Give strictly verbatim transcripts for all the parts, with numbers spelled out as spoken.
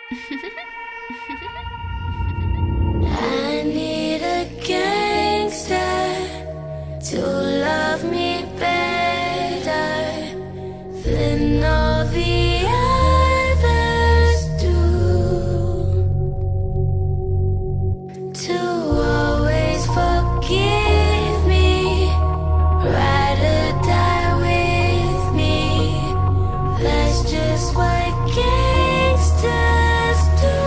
I need a gangster to love me better than all the others do, to always forgive me, ride or die with me. That's just what gangsters do.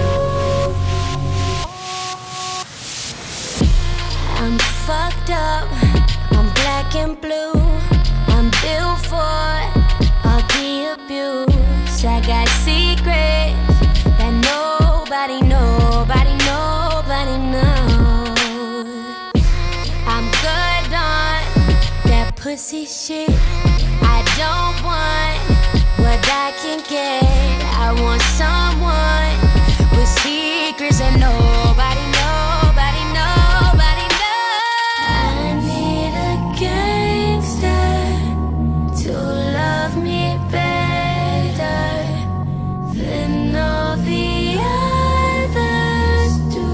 I'm fucked up, I'm black and blue, I'm built for all the abuse. I got secrets that nobody, nobody, nobody knows. I'm good on that pussy shit. I don't want what I can get. I want someone with secrets that nobody, nobody, nobody knows. I need a gangster to love me better than all the others do,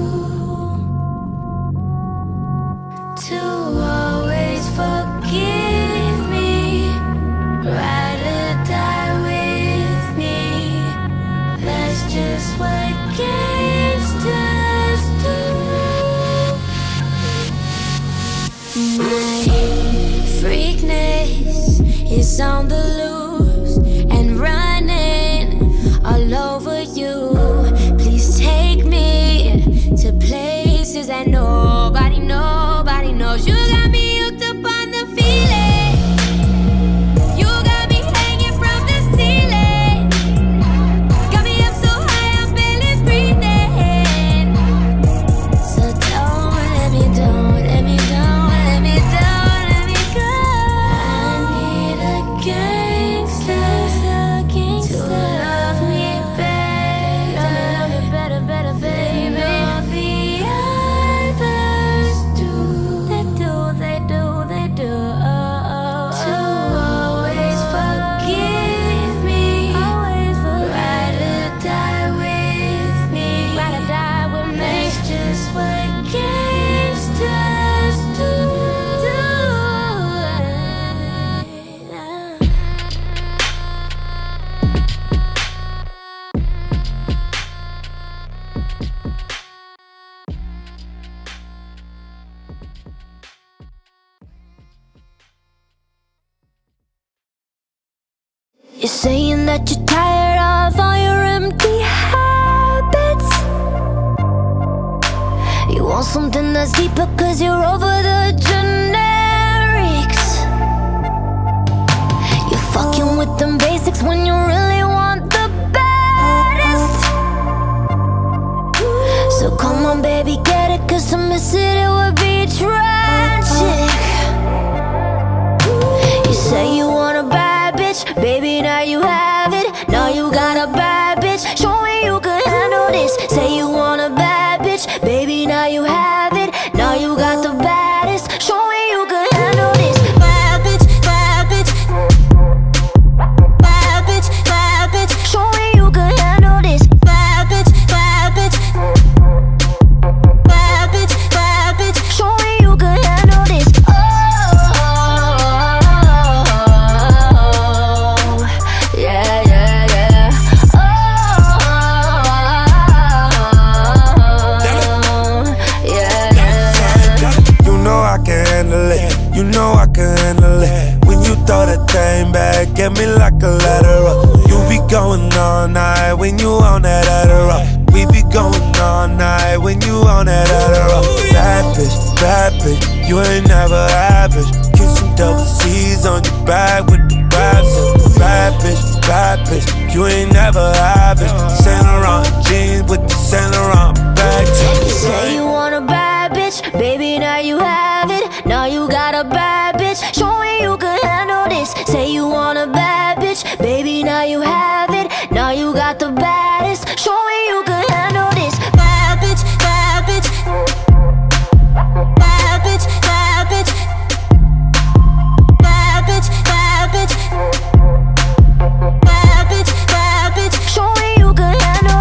to always forgive me, ride or die with me. That's just what gangsters do. My freakness is on the loose and running all over you. Please take me to places that nobody, nobody knows. You got me hooked up on the feeling. You got me hanging from the ceiling. Got me up so high I'm barely breathing. So don't let me, don't let me, don't let me, don't let me go. I need a gangster to love me better, better, better, baby. All the others do, they do, they do, they do. To always forgive me, always ride or die with me, ride or die with me. That's just what gangsters do. You're saying that you're tired of all your empty habits. You want something that's deeper cause you're over the generics. You're fucking with them basics when you really want the baddest. So come on baby, get it, cause to miss it, it would be tragic. You say you want a bad bitch, baby, now you have it. Now you got a bad bitch, show me you can handle this. Say you want a bad bitch, baby, now you have it. Now you got the baddest, show me you can handle this. Bad bitch, bad bitch, bad bitch, bad bitch, show me you can handle this. Bad bitch, bad bitch, bad bitch, bad bitch, show me you can handle this. Oh, yeah, yeah, yeah. Oh, yeah, yeah. You know I can handle it, you know I can handle it. When you throw that thing back, get me like a lateral. You be going all night when you on that Adderall. We be going all night when you on that Adderall. Bad bitch, bad bitch, you ain't never average. Kiss some double C's on your back with the raps. Bad bitch, bad bitch, you ain't never average. Saint Laurent jeans with the Saint Laurent bag. You say you want a bad bitch, baby, now you have it. Now you got a bad bitch, show me you can handle this. Say you want a bad bitch, baby, now you have it. Now you got the baddest, show me you can handle this. Bad bitch, bad bitch, bad bitch, bad bitch, bad bitch, bad bitch, bad bitch, bad bitch, show me you can handle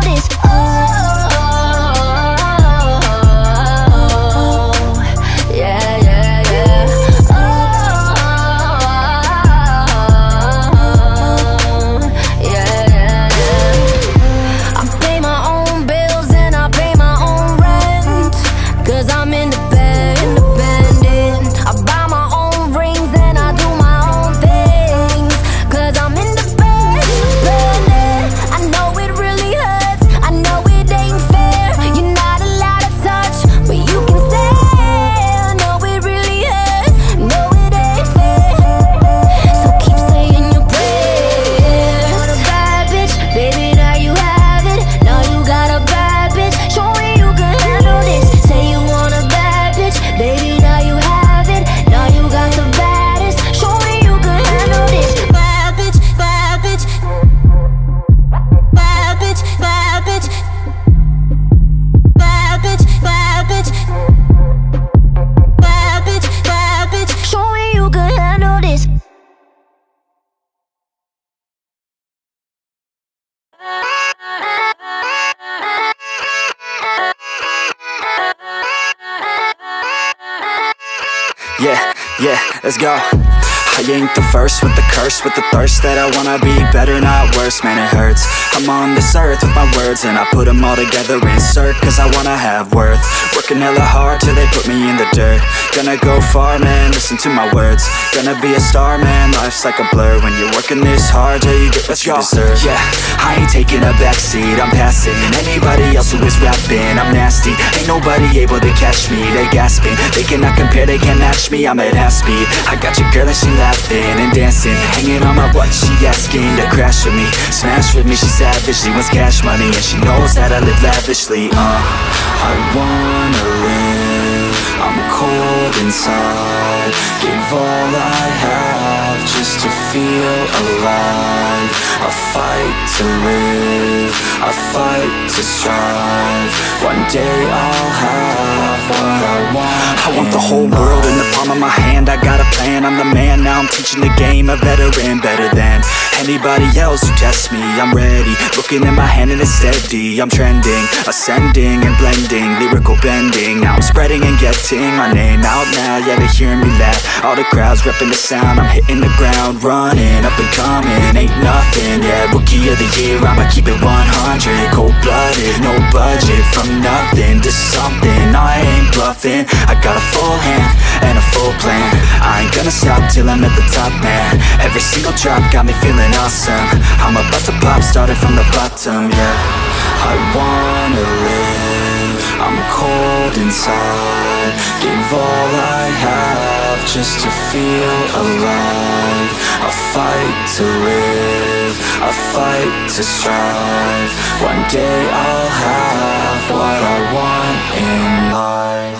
Yeah, yeah, let's go. I ain't the first with the curse, with the thirst that I wanna be better, not worse, man it hurts. I'm on this earth with my words and I put them all together, insert, cause I wanna have worth. Working hella hard till they put me in the dirt. Gonna go far, man, listen to my words. Gonna be a star, man, life's like a blur. When you're working this hard, yeah, you get what you deserve. Yeah, I ain't taking a backseat, I'm passing anybody else who is rapping. I'm nasty, ain't nobody able to catch me. They gasping, they cannot compare, they can't match me. I'm at half speed, I got your girl and she laughing and dancing, hanging on my butt, she asking to crash with me, smash with me, she savage, she wants cash money, and she knows that I live lavishly. Uh, I wanna live, I'm cold inside, give all I have just to feel alive. I fight to live, I fight to strive, one day I'll have what I want. I want the whole world in the palm of my hand, I got a plan, I'm the man, now I'm teaching the game, a veteran, better than anybody else who tests me. I'm ready, looking at my hand and it's steady. I'm trending, ascending and blending, lyrical bending. Now I'm spreading and getting my name out now. Yeah, they hearing me laugh, all the crowds repping the sound. I'm hitting the ground, running, up and coming, ain't nothing. Yeah, rookie of the year, I'ma keep it one hundred. Cold-blooded, no budget, from nothing to something. I ain't bluffing, I got a full hand and a full plan. I ain't gonna stop till I'm at the top, man. Every single drop got me feeling awesome. I'm about to pop, starting from the bottom, yeah. I wanna live, I'm cold inside, give all I have just to feel alive. I fight to live, I fight to strive, one day I'll have what I want in life.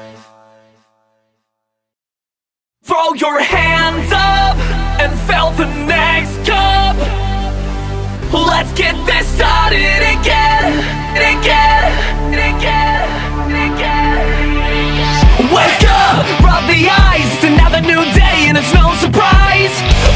Throw your hands up and fill the next cup. Let's get this started again, again, again, again. Wake up, rub the eyes, it's another new day and it's no surprise.